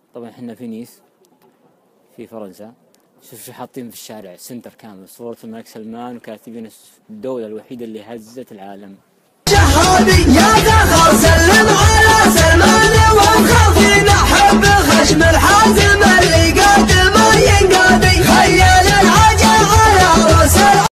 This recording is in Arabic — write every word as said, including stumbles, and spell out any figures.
طبعا احنا في نيس في فرنسا. شوف شو حاطين في الشارع، سنتر كامل صورة الملك سلمان وكاتبين الدولة الوحيدة اللي هزت العالم.